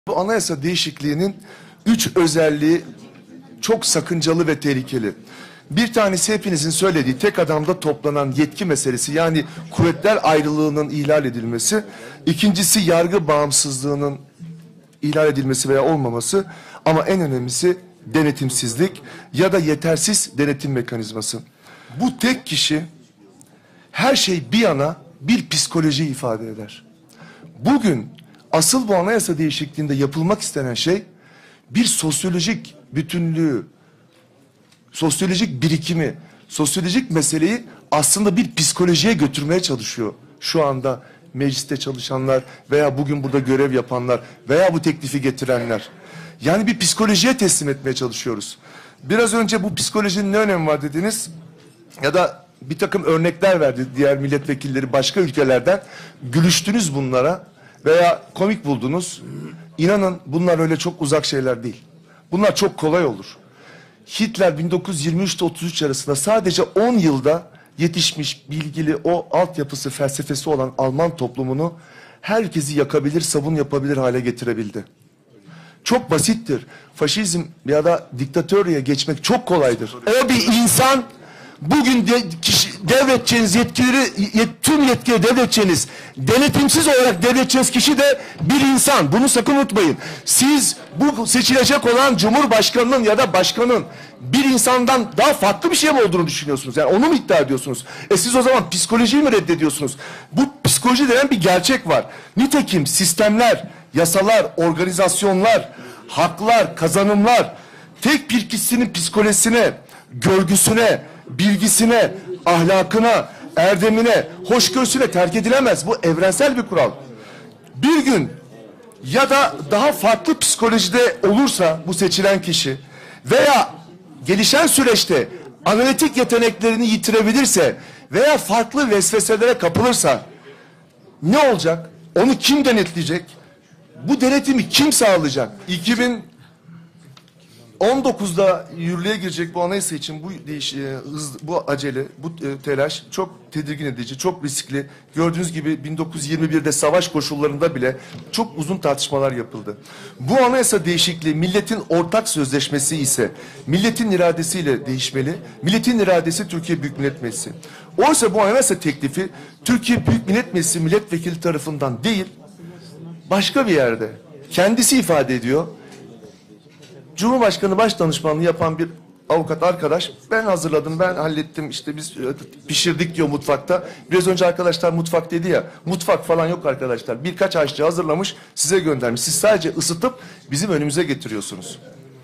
Bu anayasa değişikliğinin 3 özelliği çok sakıncalı ve tehlikeli. Bir tanesi hepinizin söylediği tek adamda toplanan yetki meselesi, yani kuvvetler ayrılığının ihlal edilmesi. İkincisi yargı bağımsızlığının ihlal edilmesi veya olmaması, ama en önemlisi denetimsizlik ya da yetersiz denetim mekanizması. Bu tek kişi her şey bir yana bir psikoloji ifade eder. Bugün asıl bu anayasa değişikliğinde yapılmak istenen şey bir sosyolojik bütünlüğü, sosyolojik birikimi, sosyolojik meseleyi aslında bir psikolojiye götürmeye çalışıyor. Şu anda mecliste çalışanlar veya bugün burada görev yapanlar veya bu teklifi getirenler. Yani bir psikolojiye teslim etmeye çalışıyoruz. Biraz önce bu psikolojinin ne önemi var dediniz ya da bir takım örnekler verdi diğer milletvekilleri başka ülkelerden. Gülüştünüz bunlara veya komik buldunuz. İnanın bunlar öyle çok uzak şeyler değil. Bunlar çok kolay olur. Hitler 1923 ile 33 arasında sadece 10 yılda yetişmiş, bilgili, o altyapısı, felsefesi olan Alman toplumunu herkesi yakabilir, sabun yapabilir hale getirebildi. Çok basittir. Faşizm ya da diktatörlüğe geçmek çok kolaydır. O bir insan, bugün devredeceğiniz yetkileri, tüm yetkileri devredeceğiniz, denetimsiz olarak devredeceğiniz kişi de bir insan. Bunu sakın unutmayın. Siz bu seçilecek olan Cumhurbaşkanının ya da başkanın bir insandan daha farklı bir şey mi olduğunu düşünüyorsunuz? Yani onu mu iddia ediyorsunuz? Siz o zaman psikolojiyi mi reddediyorsunuz? Bu psikoloji denen bir gerçek var. Nitekim sistemler, yasalar, organizasyonlar, haklar, kazanımlar tek bir kişinin psikolojisine, görgüsüne, bilgisine, ahlakına, erdemine, hoşgörüsüne terk edilemez. Bu evrensel bir kural. Bir gün ya da daha farklı psikolojide olursa bu seçilen kişi veya gelişen süreçte analitik yeteneklerini yitirebilirse veya farklı vesveselere kapılırsa ne olacak? Onu kim denetleyecek? Bu denetimi kim sağlayacak? 2019'da yürürlüğe girecek bu anayasa için bu acele, bu telaş çok tedirgin edici, çok riskli. Gördüğünüz gibi 1921'de savaş koşullarında bile çok uzun tartışmalar yapıldı. Bu anayasa değişikliği milletin ortak sözleşmesi ise milletin iradesiyle değişmeli. Milletin iradesi Türkiye Büyük Millet Meclisi. Oysa bu anayasa teklifi Türkiye Büyük Millet Meclisi milletvekili tarafından değil, başka bir yerde kendisi ifade ediyor. Cumhurbaşkanı Başdanışmanlığı yapan bir avukat arkadaş, ben hazırladım, ben hallettim, işte biz pişirdik diyor mutfakta. Biraz önce arkadaşlar mutfak dedi ya, mutfak falan yok arkadaşlar. Birkaç aşçı hazırlamış, size göndermiş. Siz sadece ısıtıp bizim önümüze getiriyorsunuz.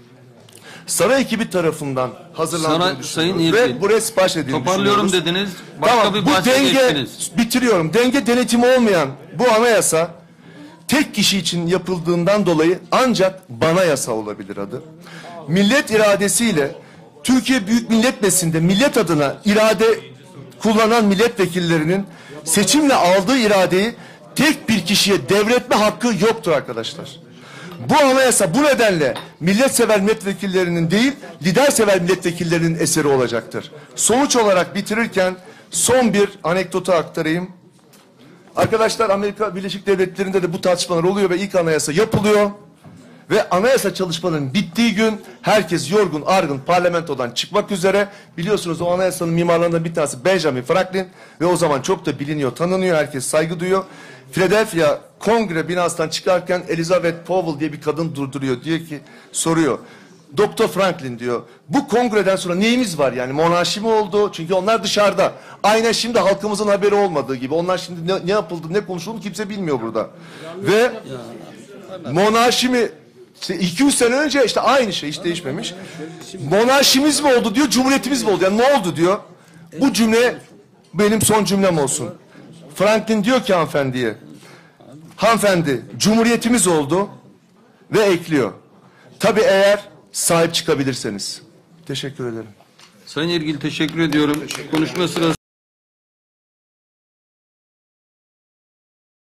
Saray ekibi tarafından hazırlandığını düşünüyoruz ve buraya sipariş edilmiş. Toparlıyorum dediniz, başka tamam, bir bu bahse denge, geçtiniz. bitiriyorum. Denge denetimi olmayan bu anayasa tek kişi için yapıldığından dolayı ancak bana yasa olabilir adı. Millet iradesiyle Türkiye Büyük Millet Meclisi'nde millet adına irade kullanan milletvekillerinin seçimle aldığı iradeyi tek bir kişiye devretme hakkı yoktur arkadaşlar. Bu anayasa bu nedenle milletsever milletvekillerinin değil, lidersever milletvekillerinin eseri olacaktır. Sonuç olarak bitirirken son bir anekdotu aktarayım. Arkadaşlar, Amerika Birleşik Devletleri'nde de bu tartışmalar oluyor ve ilk anayasa yapılıyor. Ve anayasa çalışmalarının bittiği gün herkes yorgun argın parlamentodan çıkmak üzere. Biliyorsunuz o anayasanın mimarlarından bir tanesi Benjamin Franklin ve o zaman çok da biliniyor, tanınıyor, herkes saygı duyuyor. Philadelphia Kongre binasından çıkarken Elizabeth Powell diye bir kadın durduruyor, diyor ki, soruyor. Doktor Franklin diyor, bu kongreden sonra neyimiz var, yani monarşi mi oldu? Çünkü onlar dışarıda. Aynen şimdi halkımızın haberi olmadığı gibi. Onlar şimdi ne yapıldı, ne konuşuldu kimse bilmiyor burada. Ve monarşi mi? İşte 200 sene önce işte aynı şey, hiç değişmemiş. Monarşimiz mi oldu diyor, cumhuriyetimiz mi oldu? Yani ne oldu diyor. Bu cümle benim son cümlem olsun. Franklin diyor ki hanımefendiye, hanımefendi cumhuriyetimiz oldu ve ekliyor. Tabii eğer sahip çıkabilirseniz. Teşekkür ederim. Sayın Ergil, teşekkür ediyorum. Konuşma sırası